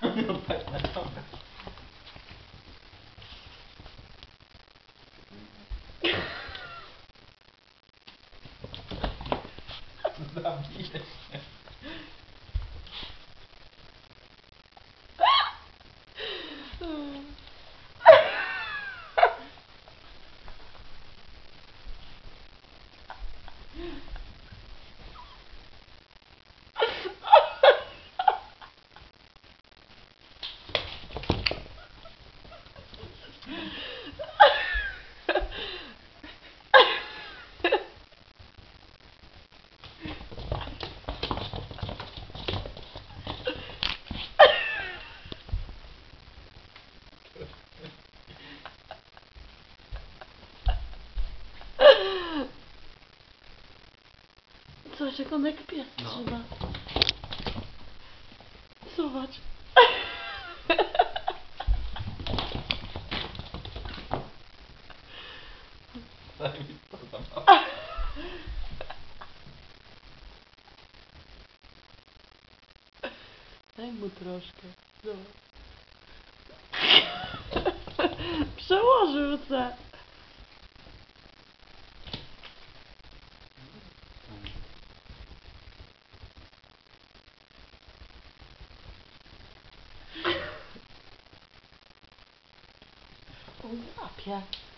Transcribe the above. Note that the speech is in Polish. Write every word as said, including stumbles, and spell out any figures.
No tak, na dobra. Zabiję się. Zobacz, jak on jak pies No. trzyma. Zobacz. Daj mi to tam. Daj mu troszkę. Zobacz. Przełożył se. On łapie.